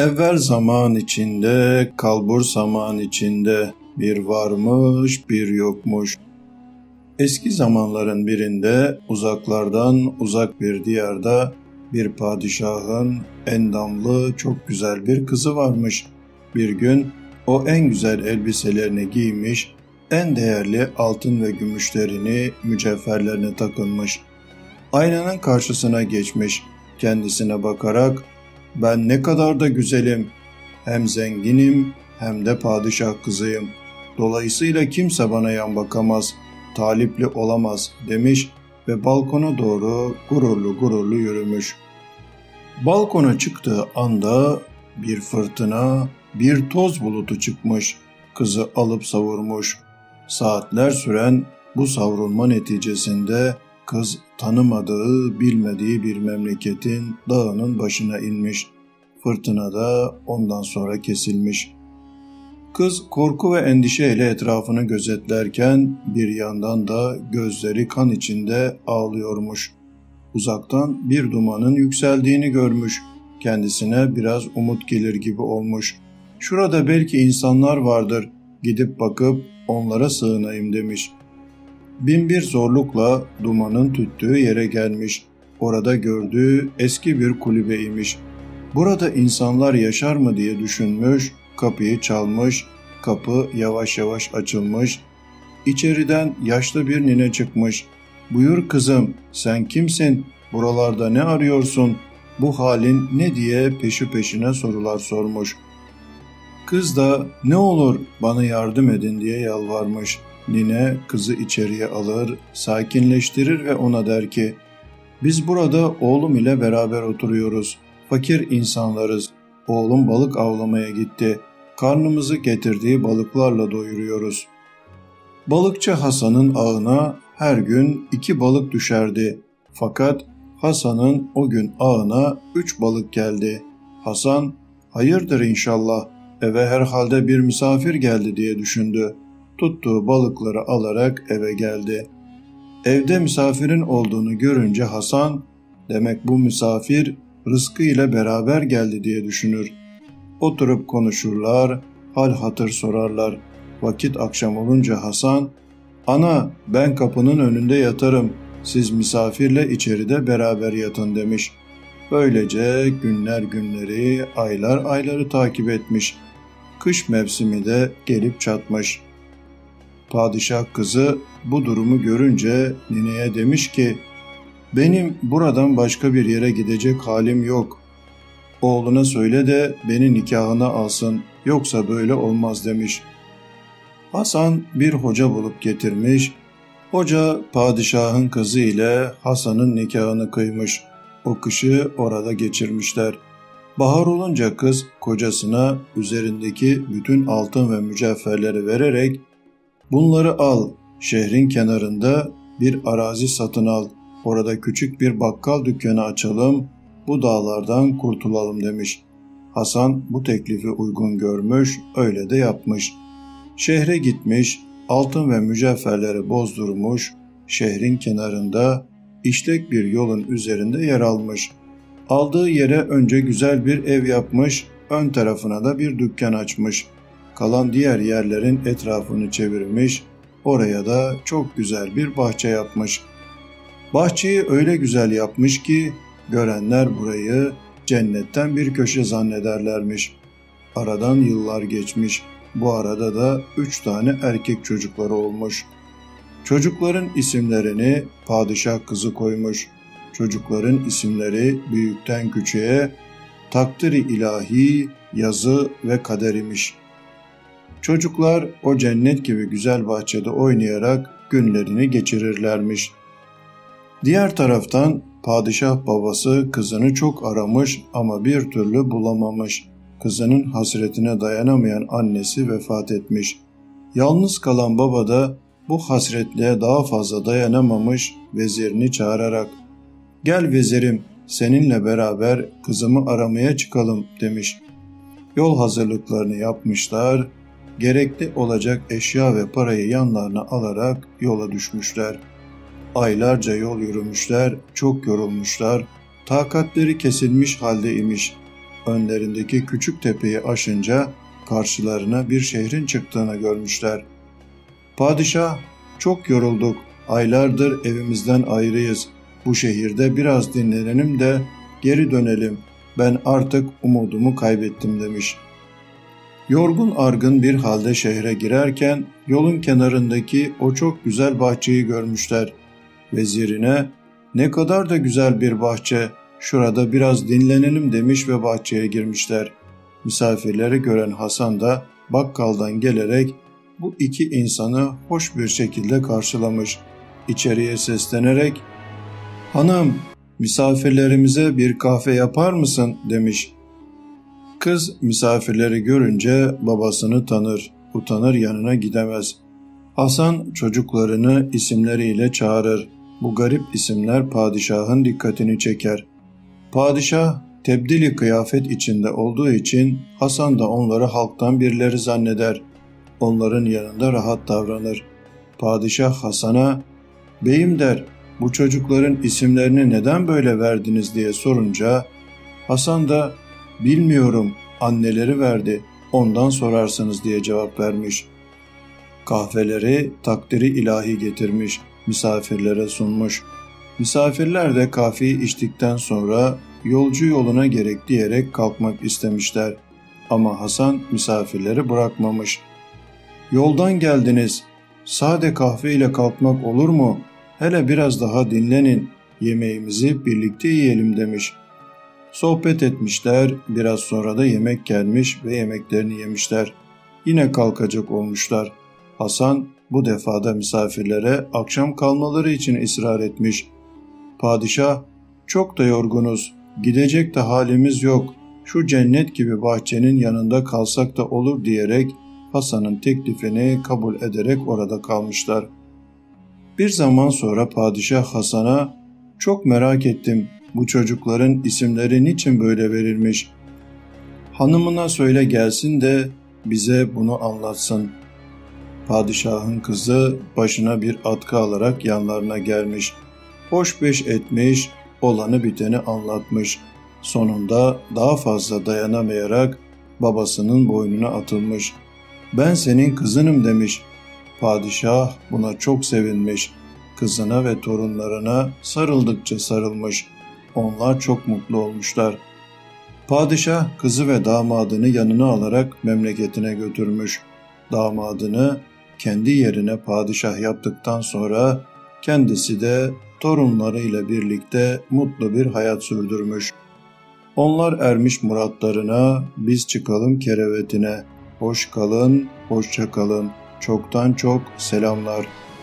Evvel zaman içinde, kalbur zaman içinde, bir varmış bir yokmuş. Eski zamanların birinde uzaklardan uzak bir diyarda bir padişahın endamlı çok güzel bir kızı varmış. Bir gün o en güzel elbiselerini giymiş, en değerli altın ve gümüşlerini, mücevherlerini takınmış. Aynanın karşısına geçmiş, kendisine bakarak "Ben ne kadar da güzelim, hem zenginim hem de padişah kızıyım. Dolayısıyla kimse bana yan bakamaz, talipli olamaz" demiş ve balkona doğru gururlu gururlu yürümüş. Balkona çıktığı anda bir fırtına, bir toz bulutu çıkmış, kızı alıp savurmuş. Saatler süren bu savrulma neticesinde kız tanımadığı, bilmediği bir memleketin dağının başına inmiş. Fırtına da ondan sonra kesilmiş. Kız korku ve endişeyle etrafını gözetlerken bir yandan da gözleri kan içinde ağlıyormuş. Uzaktan bir dumanın yükseldiğini görmüş. Kendisine biraz umut gelir gibi olmuş. "Şurada belki insanlar vardır, gidip bakıp onlara sığınayım" demiş. Binbir zorlukla dumanın tüttüğü yere gelmiş. Orada gördüğü eski bir kulübeymiş. Burada insanlar yaşar mı diye düşünmüş, kapıyı çalmış, kapı yavaş yavaş açılmış. İçeriden yaşlı bir nine çıkmış. "Buyur kızım, sen kimsin? Buralarda ne arıyorsun? Bu halin ne?" diye peşi peşine sorular sormuş. Kız da "Ne olur bana yardım edin" diye yalvarmış. Nine kızı içeriye alır, sakinleştirir ve ona der ki "Biz burada oğlum ile beraber oturuyoruz. Fakir insanlarız. Oğlum balık avlamaya gitti. Karnımızı getirdiği balıklarla doyuruyoruz." Balıkçı Hasan'ın ağına her gün 2 balık düşerdi. Fakat Hasan'ın o gün ağına 3 balık geldi. Hasan "Hayırdır inşallah, eve herhalde bir misafir geldi" diye düşündü. Tuttuğu balıkları alarak eve geldi. Evde misafirin olduğunu görünce Hasan, "Demek bu misafir rızkı ile beraber geldi" diye düşünür. Oturup konuşurlar, hal hatır sorarlar. Vakit akşam olunca Hasan, "Ana, ben kapının önünde yatarım, siz misafirle içeride beraber yatın" demiş. Böylece günler günleri, aylar ayları takip etmiş. Kış mevsimi de gelip çatmış. Padişah kızı bu durumu görünce nineye demiş ki "Benim buradan başka bir yere gidecek halim yok. Oğluna söyle de beni nikahına alsın, yoksa böyle olmaz" demiş. Hasan bir hoca bulup getirmiş. Hoca padişahın kızı ile Hasan'ın nikahını kıymış. O kışı orada geçirmişler. Bahar olunca kız kocasına üzerindeki bütün altın ve mücevherleri vererek "Bunları al, şehrin kenarında bir arazi satın al, orada küçük bir bakkal dükkanı açalım, bu dağlardan kurtulalım" demiş. Hasan bu teklifi uygun görmüş, öyle de yapmış. Şehre gitmiş, altın ve mücevherleri bozdurmuş, şehrin kenarında işlek bir yolun üzerinde yer almış. Aldığı yere önce güzel bir ev yapmış, ön tarafına da bir dükkan açmış. Kalan diğer yerlerin etrafını çevirmiş, oraya da çok güzel bir bahçe yapmış. Bahçeyi öyle güzel yapmış ki görenler burayı cennetten bir köşe zannederlermiş. Aradan yıllar geçmiş. Bu arada da 3 tane erkek çocukları olmuş. Çocukların isimlerini padişah kızı koymuş. Çocukların isimleri büyükten küçüğe takdiri ilahi, yazı ve kader imiş. Çocuklar o cennet gibi güzel bahçede oynayarak günlerini geçirirlermiş. Diğer taraftan padişah babası kızını çok aramış ama bir türlü bulamamış. Kızının hasretine dayanamayan annesi vefat etmiş. Yalnız kalan baba da bu hasretliğe daha fazla dayanamamış, vezirini çağırarak "Gel vezirim, seninle beraber kızımı aramaya çıkalım" demiş. Yol hazırlıklarını yapmışlar, gerekli olacak eşya ve parayı yanlarına alarak yola düşmüşler. Aylarca yol yürümüşler, çok yorulmuşlar, takatleri kesilmiş halde imiş. önlerindeki küçük tepeyi aşınca karşılarına bir şehrin çıktığını görmüşler. Padişah, çok yorulduk, aylardır evimizden ayrıyız. Bu şehirde biraz dinlenelim de geri dönelim. Ben artık umudumu kaybettim demiş. Yorgun argın bir halde şehre girerken yolun kenarındaki o çok güzel bahçeyi görmüşler. Vezirine, ne kadar da güzel bir bahçe, şurada biraz dinlenelim demiş ve bahçeye girmişler. Misafirleri gören Hasan da bakkaldan gelerek bu iki insanı hoş bir şekilde karşılamış. İçeriye seslenerek, "Hanım, misafirlerimize bir kahve yapar mısın?" demiş. Kız misafirleri görünce babasını tanır, utanır yanına gidemez. Hasan çocuklarını isimleriyle çağırır. Bu garip isimler padişahın dikkatini çeker. Padişah tebdili kıyafet içinde olduğu için Hasan da onları halktan birileri zanneder. Onların yanında rahat davranır. Padişah Hasan'a, "Beyim," der, "bu çocukların isimlerini neden böyle verdiniz?" diye sorunca Hasan da, "Bilmiyorum, anneleri verdi, ondan sorarsınız," diye cevap vermiş. Kahveleri takdiri ilahi getirmiş, misafirlere sunmuş. Misafirler de kahveyi içtikten sonra yolcu yoluna gerek diyerek kalkmak istemişler. Ama Hasan misafirleri bırakmamış. "Yoldan geldiniz, sade kahve ile kalkmak olur mu? Hele biraz daha dinlenin, yemeğimizi birlikte yiyelim," demiş. Sohbet etmişler, biraz sonra da yemek gelmiş ve yemeklerini yemişler. Yine kalkacak olmuşlar. Hasan bu defada misafirlere akşam kalmaları için ısrar etmiş. Padişah, "Çok da yorgunuz, gidecek de halimiz yok, şu cennet gibi bahçenin yanında kalsak da olur," diyerek Hasan'ın teklifini kabul ederek orada kalmışlar. Bir zaman sonra padişah Hasan'a, "Çok merak ettim, bu çocukların isimleri niçin böyle verilmiş? Hanımına söyle gelsin de bize bunu anlatsın." Padişahın kızı başına bir atkı alarak yanlarına gelmiş. Hoş beş etmiş, olanı biteni anlatmış. Sonunda daha fazla dayanamayarak babasının boynuna atılmış. "Ben senin kızınım," demiş. Padişah buna çok sevinmiş. Kızına ve torunlarına sarıldıkça sarılmış. Onlar çok mutlu olmuşlar. Padişah kızı ve damadını yanına alarak memleketine götürmüş. Damadını kendi yerine padişah yaptıktan sonra kendisi de torunlarıyla birlikte mutlu bir hayat sürdürmüş. Onlar ermiş muratlarına, biz çıkalım kerevetine. Hoş kalın, hoşça kalın. Çoktan çok selamlar.